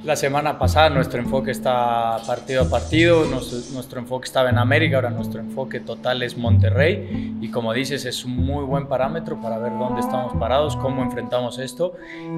La semana pasada nuestro enfoque está partido a partido, nuestro enfoque estaba en América, ahora nuestro enfoque total es Monterrey y como dices es un muy buen parámetro para ver dónde estamos parados, cómo enfrentamos esto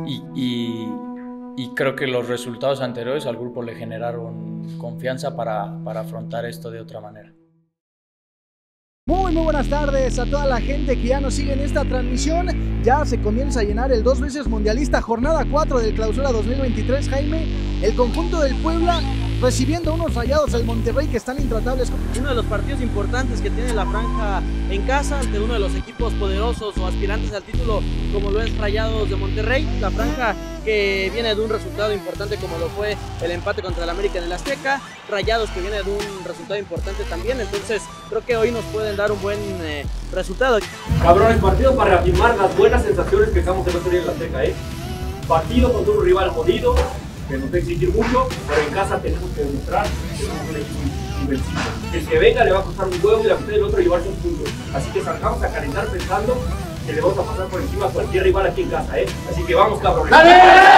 y creo que los resultados anteriores al grupo le generaron confianza para afrontar esto de otra manera. Muy buenas tardes a toda la gente que ya nos sigue en esta transmisión. Ya se comienza a llenar el 2 veces mundialista, jornada 4 del Clausura 2023, Jaime. El conjunto del Puebla recibiendo unos Rayados del Monterrey que están intratables. Uno de los partidos importantes que tiene la franja en casa ante uno de los equipos poderosos o aspirantes al título como lo es Rayados de Monterrey. La franja que viene de un resultado importante como lo fue el empate contra el América en el Azteca. Rayados que viene de un resultado importante también. Entonces creo que hoy nos pueden dar un buen resultado. Cabrones, partido para reafirmar las buenas sensaciones que estamos en el Azteca, Partido contra un rival jodido, que nos va a exigir mucho, pero en casa tenemos que demostrar que somos un equipo invencible. El que venga le va a costar un huevo y la gente del otro llevarse un punto. Así que salgamos a calentar pensando que le vamos a pasar por encima a cualquier rival aquí en casa, Así que vamos, cabrones. ¡Dale!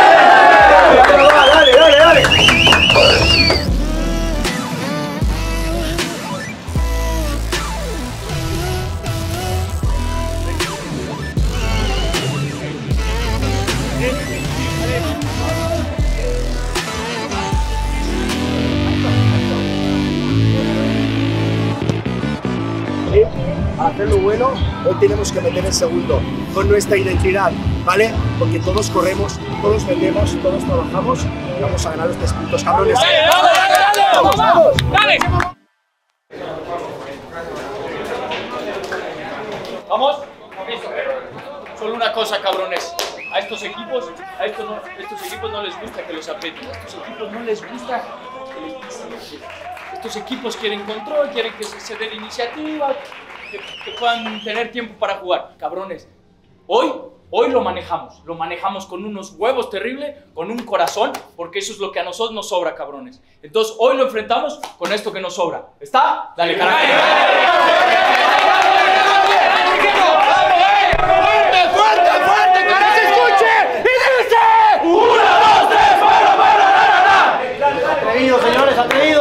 ¡Dale! Hacerlo bueno, hoy tenemos que meter el segundo con nuestra identidad, ¿vale? Porque todos corremos, todos vendemos, todos trabajamos y vamos a ganar los 3 puntos, cabrones. ¡Dale! ¿Vamos? Solo una cosa, cabrones. A estos equipos no les gusta que los aprieten. A estos equipos no les gusta que les pisen. Estos equipos quieren control, quieren que se den iniciativa, que puedan tener tiempo para jugar. Cabrones, hoy lo manejamos con unos huevos terribles, con un corazón, porque eso es lo que a nosotros nos sobra, cabrones. Entonces hoy lo enfrentamos con esto que nos sobra. ¿Está? Dale, carajo. ¡Fuerte! ¡Que no se escuche! ¡Y dice! ¡1, 2, 3, fuera! Atrevidos, señores, atrevidos.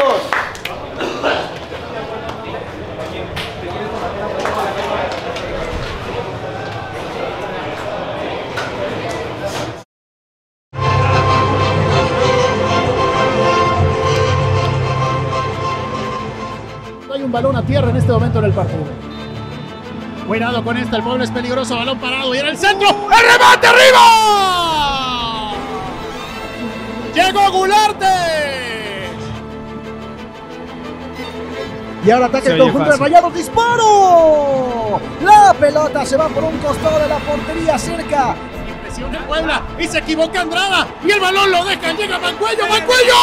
Hay un balón a tierra en este momento en el partido. Cuidado con esta, el Puebla es peligroso, balón parado y en el centro, ¡el remate arriba! Llegó Gularte. Y ahora ataca el conjunto de Rayados, ¡disparo! La pelota se va por un costado de la portería cerca. Impresión de Puebla y se equivoca Andrada y el balón lo deja, llega Mancuello, ¡gol!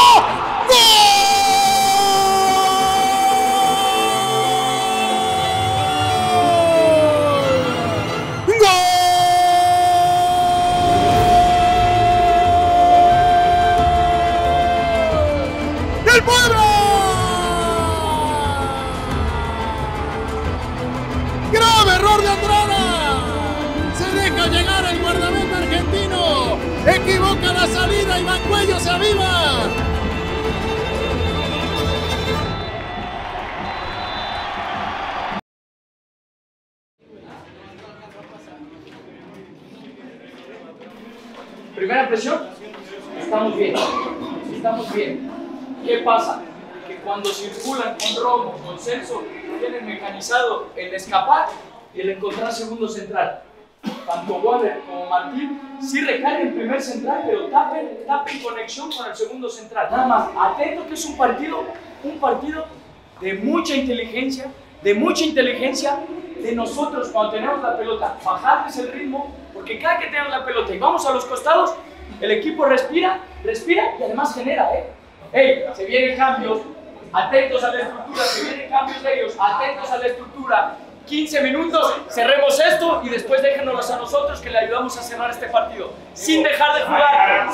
¡El Puebla! ¡Grave error de Andrada! Se deja llegar el guardameta argentino. Equivoca la salida y Mancuello se aviva. Primera impresión, estamos bien. ¿Qué pasa? Que cuando circulan con Romo, con Celso, tienen mecanizado el escapar y el encontrar segundo central. Tanto Waller como Martín sí recargan el primer central, pero tapen conexión con el segundo central. Nada más, atento que es un partido de mucha inteligencia de nosotros cuando tenemos la pelota, bajarles el ritmo, porque cada que tenemos la pelota y vamos a los costados, el equipo respira y además genera, se vienen cambios, atentos a la estructura, se vienen cambios de ellos, atentos a la estructura. 15 minutos, cerremos esto y después déjenos a nosotros que le ayudamos a cerrar este partido. Sin dejar de jugar,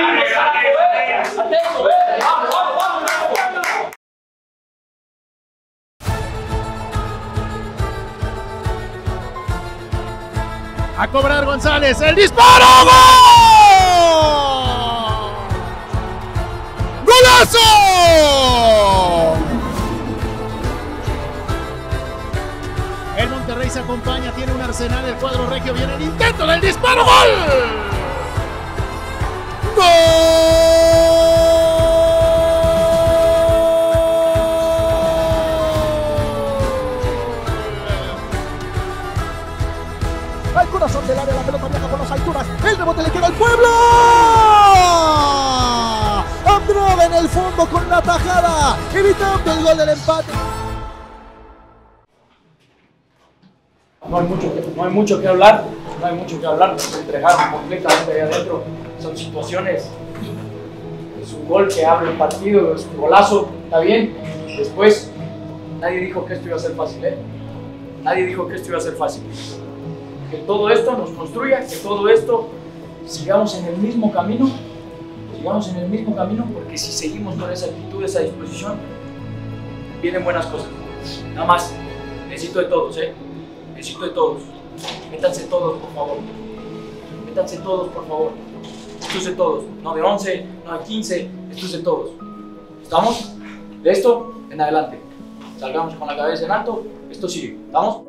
Atento, vamos. A cobrar González, el disparo, ¡gol! Arsenal, el cuadro regio, viene el intento del disparo. ¡Gol! ¡Gol! Al corazón del área, la pelota viaja por las alturas. El rebote le queda al Pueblo. Andrada en el fondo con la tajada, evitando el gol del empate. No hay mucho que hablar, nos entregaron completamente ahí adentro. Son situaciones, es un gol que abre el partido, es un golazo, está bien. Después, nadie dijo que esto iba a ser fácil, Nadie dijo que esto iba a ser fácil. Que todo esto nos construya, que todo esto sigamos en el mismo camino, porque si seguimos con esa actitud, esa disposición, vienen buenas cosas. Nada más, necesito de todos, Necesito de todos. Métanse todos, por favor. Esto es de todos. No de 11, no de 15, esto es de todos. ¿Estamos? De esto en adelante. Salgamos con la cabeza en alto. Esto sigue. ¿Estamos?